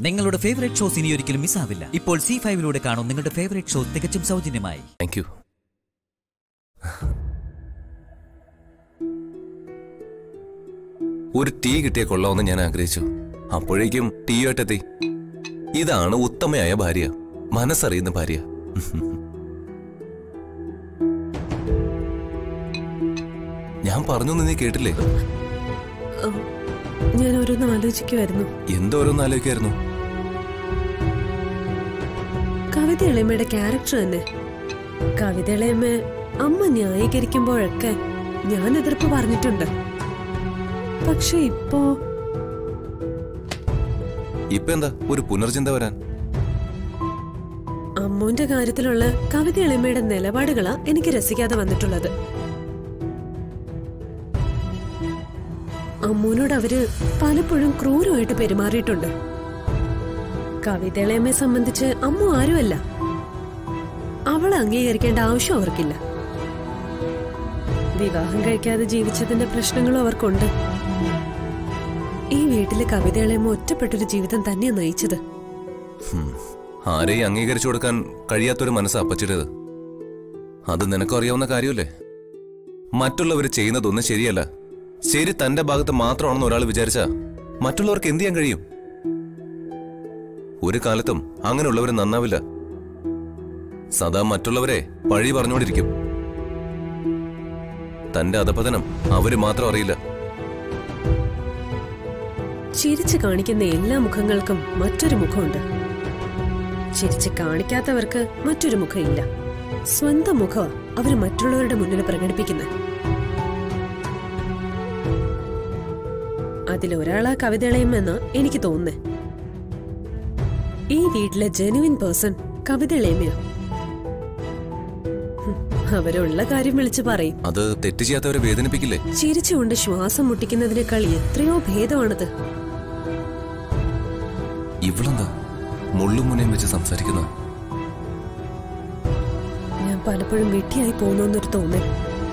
നിങ്ങളുടെ favourite shows ഇനി ഒരിക്കലും മിസ്സാവില്ല. ഇപ്പോൾ C5-ലൂടെ കാണും നിങ്ങളുടെ ഫേവറേറ്റ് ഷോ തികച്ചും സൗജന്യമായി. Thank you. ഒരു ടീ കിട്ടിയ കൊള്ളാമെന്ന് ഞാൻ ആഗ്രഹിച്ചു. അപ്പോഴേക്കും ടീയോട്ടെത്തി. ഇതാണ് ഉത്തമയായ ഭാര്യ, മനസ്സറിയുന്ന ഭാര്യ. ഞാൻ പറഞ്ഞു നീ കേട്ടില്ലേ? ഞാൻ ഓരോന്നും ആലോചിക്കുമായിരുന്നു. എന്തോരോന്ന് ആലോചിക്കായിരുന്നു? കവിത ഇളയമ്മയുടെ ക്യാരക്ടർ തന്നെ. കവിത ഇളയമ്മ അമ്മ ന്യായീകരിക്കുമ്പോഴൊക്കെ ഞാൻ എതിർപ്പ് പറഞ്ഞിട്ടുണ്ട്. പക്ഷെ ഇപ്പോ എന്താ ഒരു പുനർചിന്ത വരാൻ? അമ്മൂന്റെ കാര്യത്തിലുള്ള കവിത ഇളയമ്മയുടെ നിലപാടുകളാ എനിക്ക് രസിക്കാതെ വന്നിട്ടുള്ളത്. അമ്മൂനോട് അവര് പലപ്പോഴും ക്രൂരമായിട്ട് പെരുമാറിയിട്ടുണ്ട്. കവിത ഇളയമ്മയെ സംബന്ധിച്ച് അമ്മു ആരുമല്ല. അവളെ അംഗീകരിക്കേണ്ട ആവശ്യം അവർക്കില്ല. വിവാഹം കഴിക്കാതെ ജീവിച്ചതിന്റെ പ്രശ്നങ്ങളും അവർക്കുണ്ട്. ഈ വീട്ടില് കവിത ഇളയമ്മ ഒറ്റപ്പെട്ടൊരു ജീവിതം തന്നെയാ നയിച്ചത്. ആരെയും അംഗീകരിച്ചു കൊടുക്കാൻ കഴിയാത്തൊരു മനസ്സാ അപ്പച്ചിടേത്. അത് നിനക്കും അറിയാവുന്ന കാര്യമല്ലേ? മറ്റുള്ളവർ ചെയ്യുന്നതൊന്നും ശരിയല്ല, ശരി തന്റെ ഭാഗത്ത് മാത്രമാണെന്ന് ഒരാൾ വിചാരിച്ച മറ്റുള്ളവർക്ക് എന്ത് ചെയ്യാൻ കഴിയും? ഒരു കാലത്തും അങ്ങനെയുള്ളവർ നന്നാവില്ല. സദാ മറ്റുള്ളവരെ പഴി പറഞ്ഞുകൊണ്ടിരിക്കും. തന്റെ അധപതനം അവര് മാത്രം അറിയില്ല. ചിരിച്ചു കാണിക്കുന്ന എല്ലാ മുഖങ്ങൾക്കും മറ്റൊരു മുഖമുണ്ട്. ചിരിച്ചു കാണിക്കാത്തവർക്ക് മറ്റൊരു മുഖമില്ല. സ്വന്തം മുഖം അവര് മറ്റുള്ളവരുടെ മുന്നിൽ പ്രകടിപ്പിക്കുന്നത്. അതിലൊരാളാ കവിത ഇളയമ്മെന്ന് എനിക്ക് തോന്നുന്നേ. ഈ വീട്ടിലെ ജെനുവിൻ പേഴ്സൺ കവിത ഇളയമ്മയാ. അവരുള്ള കാര്യം വിളിച്ചു പറയും. അത് തെറ്റ് ചെയ്യാത്തവരെ വേദനിപ്പിക്കില്ലേ? ചിരിച്ചുകൊണ്ട് ശ്വാസം മുട്ടിക്കുന്നതിനേക്കാൾ എത്രയോ ഭേദമാണത്. ഇവളെന്താ മുള്ളും മുനയും വെച്ച് സംസാരിക്കുന്ന? ഞാൻ പലപ്പോഴും വെട്ടിയായി പോകുന്നൊരു തോന്നൽ.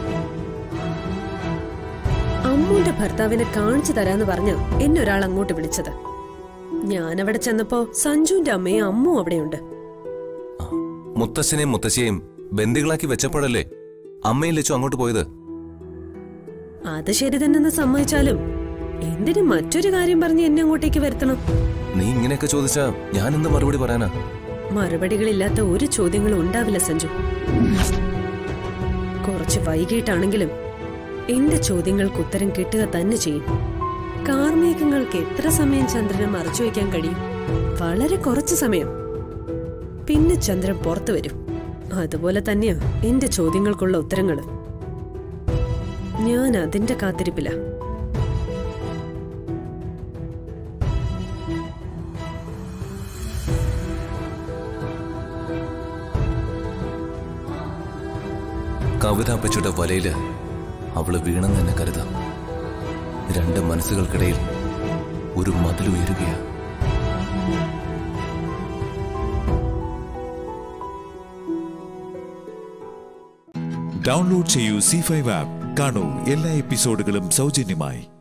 അമ്മൂന്റെ ഭർത്താവിനെ കാണിച്ചു തരാന്ന് പറഞ്ഞ എന്നെ ഒരാൾ അങ്ങോട്ട് വിളിച്ചത്. ഞാനവിടെ ചെന്നപ്പോ സഞ്ജുവിന്റെ അമ്മയും അമ്മു അവിടെയുണ്ട്. മുത്തശ്ശനെയും മുത്തശ്ശിയെയും ബന്ദികളാക്കി വെച്ചപ്പോഴല്ലേ അമ്മയും ലച്ചു അങ്ങോട്ട് പോയത്? അത് ശരി തന്നെന്ന് സമ്മതിച്ചാലും എന്തിനും മറ്റൊരു കാര്യം പറഞ്ഞ് എന്നെ അങ്ങോട്ടേക്ക് വരുത്തണം? നീ ഇങ്ങനെയൊക്കെ ചോദിച്ചാ ഞാൻ എന്ത് മറുപടി പറയാനാ? മറുപടികളില്ലാത്ത ഒരു ചോദ്യങ്ങളും ഉണ്ടാവില്ല സഞ്ജു. കുറച്ച് വൈകിട്ടാണെങ്കിലും എന്റെ ചോദ്യങ്ങൾക്ക് ഉത്തരം കിട്ടുക തന്നെ ചെയ്യും. കാർമേഘങ്ങൾക്ക് എത്ര സമയം ചന്ദ്രനെ മറച്ചു വയ്ക്കാൻ കഴിയും? വളരെ കുറച്ചു സമയം. പിന്നെ ചന്ദ്രൻ പുറത്തു വരും. അതുപോലെ തന്നെയാ എന്റെ ചോദ്യങ്ങൾക്കുള്ള ഉത്തരങ്ങള്. ഞാൻ അതിന്റെ കാത്തിരിപ്പില്ല. കവിതാപ്പച്ചിയുടെ വലയില് അവള് വീണെന്ന് തന്നെ കരുതാം. രണ്ട് മനസ്സുകൾക്കിടയിൽ ഒരു മതിലുയരുകയാ. ഡൗൺലോഡ് ചെയ്യൂ C5 ആപ്പ്. കാണൂ എല്ലാ എപ്പിസോഡുകളും സൗജന്യമായി.